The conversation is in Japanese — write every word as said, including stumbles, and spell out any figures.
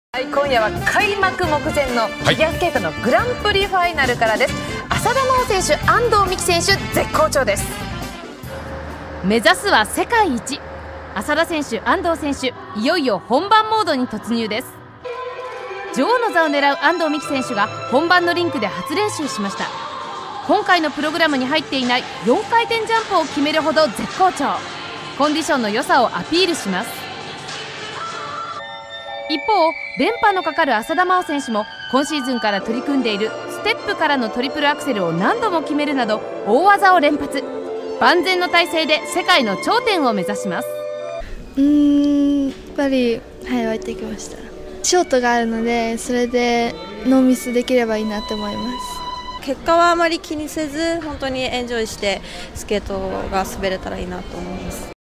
はい、今夜は開幕目前のフィギュアスケートのグランプリファイナルからです。浅田真央選手、安藤美希選手絶好調です。 目指すは世界一。浅田選手、安藤選手、いよいよ本番モードに突入です。女王の座を狙う安藤美希選手が本番のリンクで初練習しました。今回のプログラムに入っていないよんかい転ジャンプを決めるほど絶好調。コンディションの良さをアピールします。一方、連覇のかかる浅田真央選手も今シーズンから取り組んでいるステップからのトリプルアクセルを何度も決めるなど大技を連発。万全の体制で世界の頂点を目指します。 うーんやっぱり、はい、湧いてきました。ショートがあるので、それでノーミスできればいいなと思います。 結果はあまり気にせず、本当にエンジョイしてスケートが滑れたらいいなと思います。